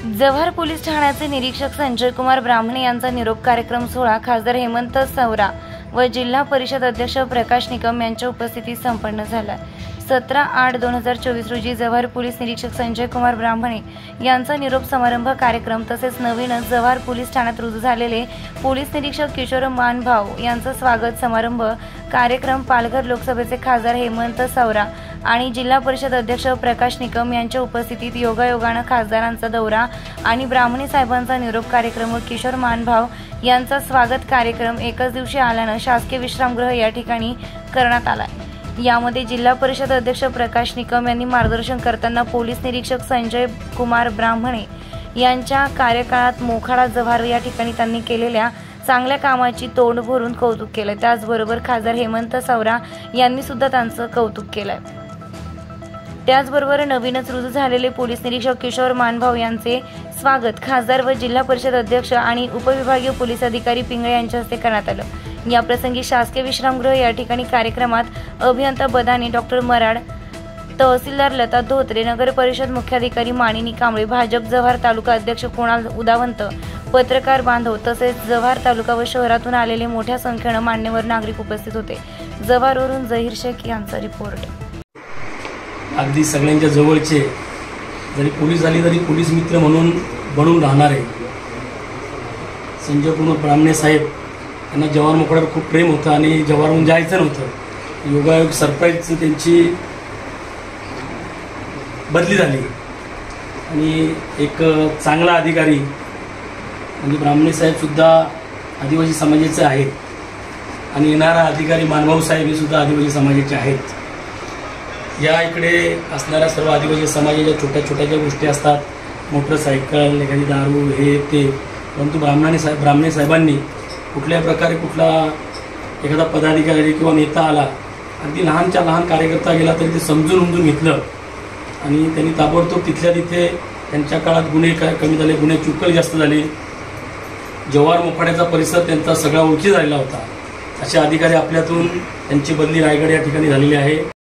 Jawhar police ठाण्याचे निरीक्षक संजय कुमार ब्राह्मणे यांचा निरोप कार्यक्रम सोहळा खासदार हेमंत सवरा व जिल्हा परिषद अध्यक्ष प्रकाश निकम यांच्या उपस्थितीत संपन्न झाला। 17/8/2024 रोजी जव्हार पोलीस निरीक्षक संजय कुमार ब्राह्मणे यांचा निरोप समारंभ कार्यक्रम तसेच नवीनच जव्हार पोलीस ठाण्यात रुजू झालेले पोलीस निरीक्षक किशोर मानभाव यांचा स्वागत समारंभ कार्यक्रम पालघर लोकसभेचे खासदार हेमंत सवरा आणि जिल्हा परिषद अध्यक्ष प्रकाश निकम यांच्या उपस्थितीत योगायोगाने खासदारांचा दौरा आणि ब्राह्मणे साहेबांचा निरोप कार्यक्रम व किशोर मानभाव यांचा स्वागत कार्यक्रम एकाच दिवशी आल्याने शासकीय विश्रामगृह या ठिकाणी करण्यात आला। यामध्ये जिल्हा परिषद अध्यक्ष प्रकाश निकम यांनी मार्गदर्शन करताना पोलीस निरीक्षक संजय कुमार ब्राह्मणे यांच्या कार्यकाळात मोखाडा जव्हार या ठिकाणी त्यांनी केलेल्या चांगल्या कामाची तोंड भरून कौतुक केले। त्याचबरोबर खासदार हेमंत सवरा यांनी सुद्धा त्यांचं कौतुक केलंय। त्याचबरोबर नवीनच रुजू झालेले पोलीस निरीक्षक किशोर मानभाव यांचे स्वागत खासदार व जिल्हा परिषद अध्यक्ष आणि उपविभागीय पोलीस अधिकारी पिंगळे यांच्या हस्ते करण्यात आलं। या प्रसंगी शासकीय विश्रामगृह या ठिकाणी कार्यक्रमात अभियंता बदाने, डॉक्टर मराड, तहसीलदार लता धोत्रे, नगर परिषद मुख्याधिकारी माणिनी कांबळे, भाजप जव्हार तालुका अध्यक्ष कुणाल उदावंत, पत्रकार बांधव तसेच जव्हार तालुका व शहरातून आलेले मोठ्या संख्येने मान्यवर नागरिक उपस्थित होते। जव्हारवरून जहीर शेख यांचा रिपोर्ट। अगदी सगळ्यांच्या जवळचे, जरी पोलीस झाली तरी पोलीस मित्र म्हणून बनून राहणारे संजय कुमार ब्राह्मणे साहेब यांना जव्हार मोखाड्यावर खूप प्रेम होतं आणि जव्हारहून जायचं नव्हतं। योगायोग सरप्राईज त्यांची बदली झाली आणि एक चांगला अधिकारी म्हणजे ब्राह्मणे साहेबसुद्धा आदिवासी समाजाचे आहेत आणि येणारा अधिकारी मानभाऊ साहेब हे सुद्धा आदिवासी समाजाचे आहेत। या इकडे असणाऱ्या सर्व आदिवासी समाजाच्या छोट्या छोट्या ज्या गोष्टी असतात, मोटरसायकल, एखादी दारू, हे ते, परंतु ब्राह्मणे साहेबांनी कुठल्याही प्रकारे कुठला एखादा पदाधिकारी किंवा नेता आला, अगदी लहानच्या लहान कार्यकर्ता गेला तरी ते समजून घेतलं आणि त्यांनी ताबडतोब तिथल्या तिथे त्यांच्या काळात गुन्हे कमी झाले, गुन्ह्याची उकल जास्त झाली, जव्हार मोखाड्याचा परिसर त्यांचा सगळा ओळखी झालेला होता। असे अधिकारी आपल्यातून त्यांची बदली रायगड या ठिकाणी झालेली आहे।